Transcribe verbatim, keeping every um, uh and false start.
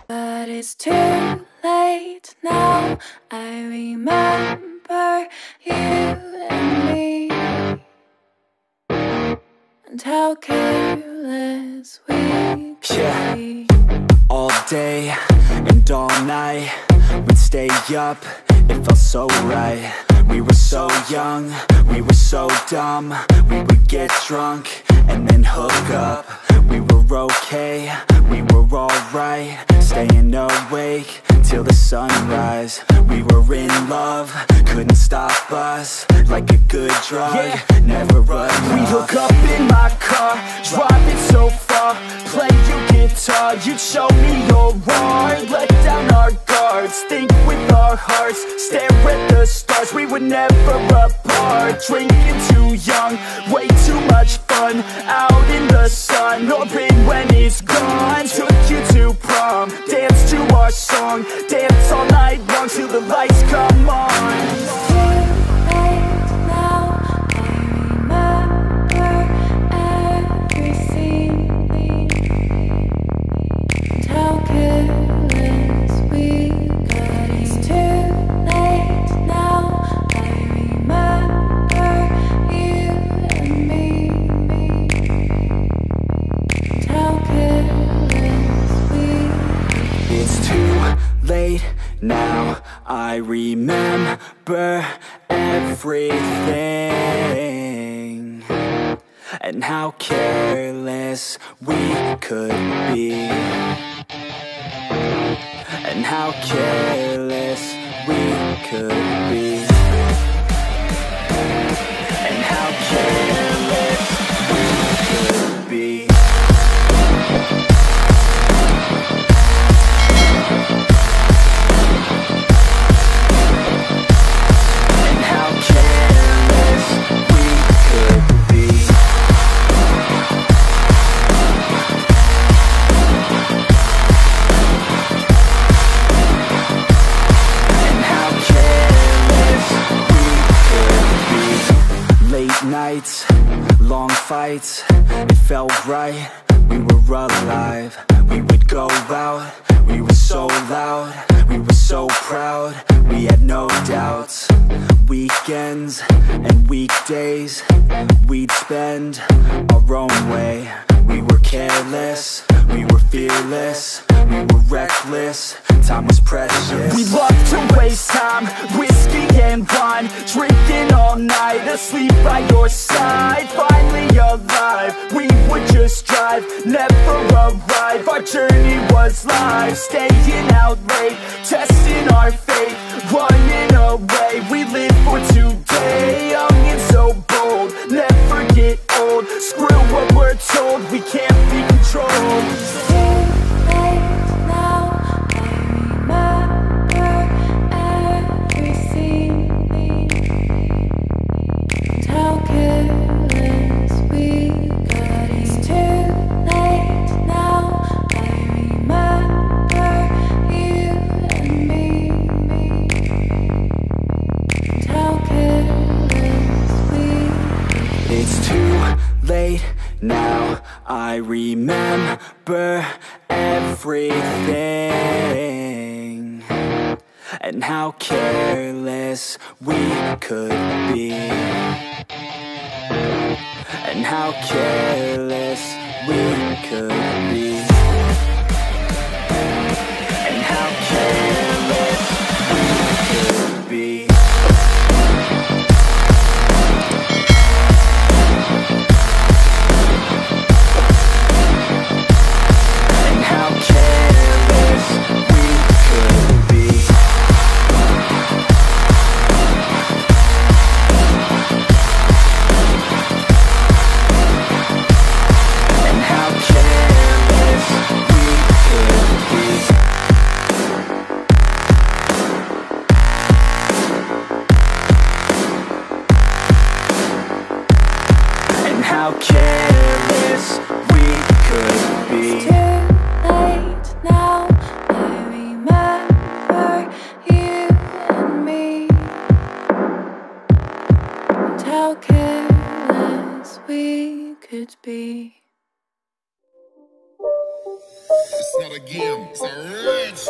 But it's too late now. I remember you and me, and how careless we could yeah. be. All day and all night, we'd stay up, it felt so right. We were so young, we were so dumb. We would get drunk and then hook up. We were okay, we were alright, staying awake till the sunrise. We were in love, couldn't stop us. Like a good drug, yeah. Never enough. We'd hook up in my car, driving so far, play your guitar, you'd show me your art. Let down our guards, think with our hearts, stare at the stars. We were never apart, drinking too young, way too much fun, out in the sun, or rain when it's gone. Took you to prom, dance to our song, dance all night long till the lights come on. Now I remember everything, and how careless we could be, and how careless we could be, and how careless we could be. Nights, long fights, it felt right, we were alive. We would go out, we were so loud, we were so proud, we had no doubts. Weekends and weekdays, we'd spend our own way. We were careless, we were fearless, we were reckless, time was precious. We loved to waste time, whiskey and wine, drinking all night, asleep by your side. Finally alive, we would just drive, never arrive. Our journey was live, staying out late, testing our fate, running away. We live for today, young and so bold, never get old. Screw what we're told, we can't be controlled. Now I remember everything, and how careless we could be, and how careless we could be, and how careless we could be. How careless we could be. It's too late now, I remember you and me, and how careless we could be. It's not a game, it's a rage.